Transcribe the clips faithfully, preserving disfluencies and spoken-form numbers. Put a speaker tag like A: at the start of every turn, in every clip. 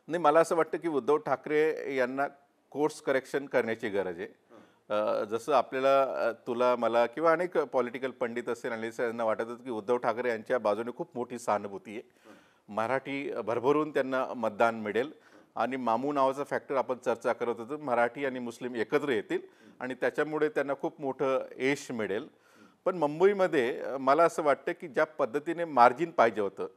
A: नाही, मला असं वाटतं की उद्धव ठाकरे यांना कोर्स करेक्शन करण्याची गरज आहे. अ, जसं आपल्याला अ, तुला मला किंवा अनेक पॉलिटिकल पंडित असेल अनालिस्ट यांना वाटत होतं की उद्धव ठाकरे यांच्या बाजूने खूप मोठी सहानुभूती आहे. मराठी भरभरून त्यांना मतदान मिळेल आणि मामू नावाचा फॅक्टर आपण चर्चा करत होतो, मराठी आणि मुस्लिम एकत्र येतील आणि त्याच्यामुळे त्यांना खूप मोठं यश मिळेल. पण मुंबईमध्ये अ, मला असं वाटतं की ज्या पद्धतीने मार्जिन पाहिजे होतं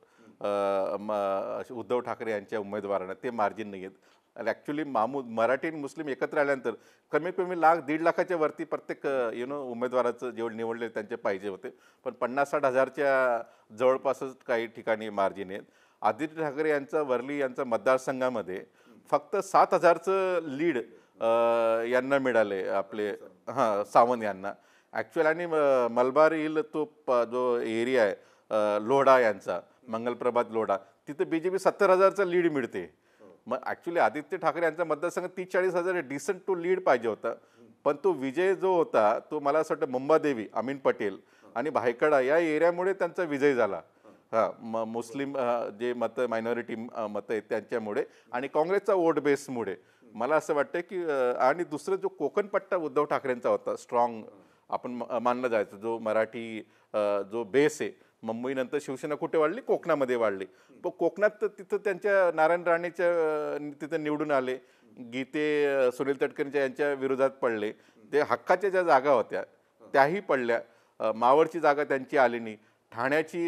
A: अ, म उद्धव ठाकरे यांच्या उमेदवारांना, ते मार्जिन नाही आहेत. ॲक्च्युली मामू मराठी आणि मुस्लिम एकत्र आल्यानंतर कमीत कमी लाख दीड लाखाच्या वरती प्रत्येक यु नो उमेदवाराचं जेवढे निवडले त्यांचे पाहिजे होते. पण पन्नास साठ हजारच्या जवळपासच काही ठिकाणी मार्जिन आहेत. आदित्य ठाकरे यांचा वर्ली यांचा मतदारसंघामध्ये फक्त सात हजारचं लीड यांना मिळाले, आपले हां सावंत यांना. ॲक्च्युअल आणि म मलबार हिल तो प जो एरिया आहे अ, लोढा यांचा, मंगलप्रभात लोढा, तिथं बी जे पी सत्तर हजारचा लीड मिळते. मग ॲक्च्युली आदित्य ठाकरे यांचा मतदारसंघ तीस चाळीस हजार डिसेंट टू लीड पाहिजे होता. पण तो विजय जो होता तो मला असं वाटतं मुंबादेवी, अमीन पटेल आणि भायखळा या एरियामुळे त्यांचा विजय झाला. हां, म मुस्लिम अ, जे मतं मायनॉरिटी मतं आहेत त्यांच्यामुळे आणि काँग्रेसचा वोट बेसमुळे मला असं वाटतं की अ, आणि दुसरं जो कोकण पट्टा उद्धव ठाकरेंचा होता स्ट्रॉंग, आपण म मानलं जायचं, जो मराठी अ, जो बेस आहे. मुंबईनंतर शिवसेना कुठे वाढली? कोकणामध्ये वाढली. पण कोकणात तर तिथं त्यांच्या नारायण राणेच्या अ, तिथं निवडून आले. गीते अ, सुनील तटकरेंच्या यांच्या विरोधात पडले. ते हक्काच्या ज्या जागा होत्या त्याही पडल्या. अ, मावळची जागा त्यांची आली नाही. ठाण्याची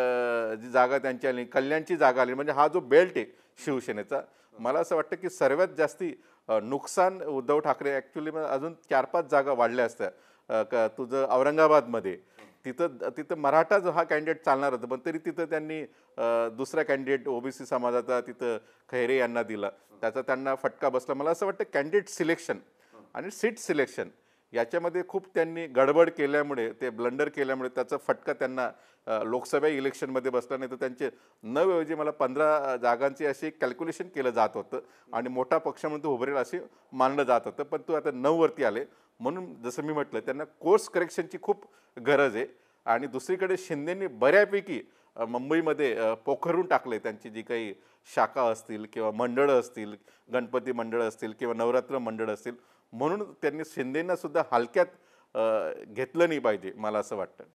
A: अ, जी जागा त्यांची आली नाही. कल्याणची जागा आली. म्हणजे हा जो बेल्ट आहे शिवसेनेचा, मला असं वाटतं की सर्वात जास्ती अ, नुकसान उद्धव ठाकरे ॲक्च्युली अजून चार पाच जागा वाढल्या असत्या. अ, क तुझं औरंगाबादमध्ये तिथं तिथं मराठा जो हा कॅन्डिडेट चालणार होता, पण तरी तिथं त्यांनी अ, दुसरा कॅन्डिडेट ओबीसी समाजाचा तिथं खैरे यांना दिला. त्याचा त्यांना फटका बसला. मला असं वाटतं कॅन्डिडेट सिलेक्शन आणि सीट सिलेक्शन याच्यामध्ये खूप त्यांनी गडबड केल्यामुळे, ते ब्लंडर केल्यामुळे त्याचा फटका त्यांना अ, लोकसभा इलेक्शनमध्ये बसला. नाही तर त्यांचे नऊ ऐवजी मला पंधरा जागांची अशी कॅल्क्युलेशन केलं जात होतं आणि मोठा पक्ष म्हणून तो उभरेल असे मानलं जात होतं. पण तो आता नऊ वरती आले. म्हणून जसं मी म्हटलं त्यांना कोर्स करेक्शनची खूप गरज आहे. आणि दुसरीकडे शिंदेंनी बऱ्यापैकी अ, मुंबईमध्ये अ, पोखरून टाकले. त्यांची जी काही शाखा असतील किंवा मंडळं असतील, गणपती मंडळं असतील किंवा नवरात्र मंडळ असतील, म्हणून त्यांनी शिंदेंना सुद्धा हलक्यात अ, घेतलं नाही पाहिजे, मला असं वाटतं.